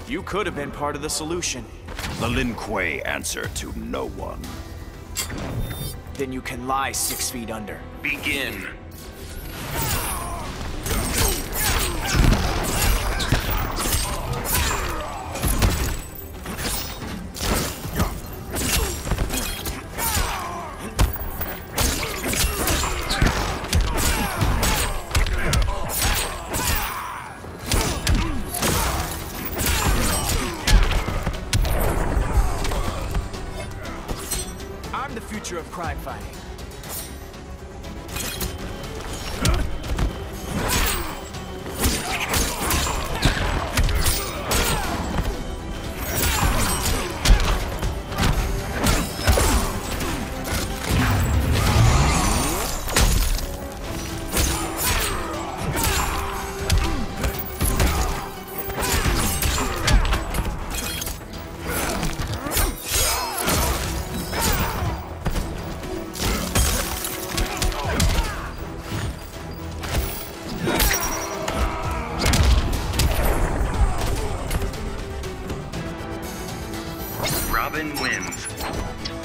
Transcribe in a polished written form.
You could have been part of the solution. The Lin Kuei answer to no one. Then you can lie 6 feet under. Begin. I'm the future of crime fighting. Robin wins.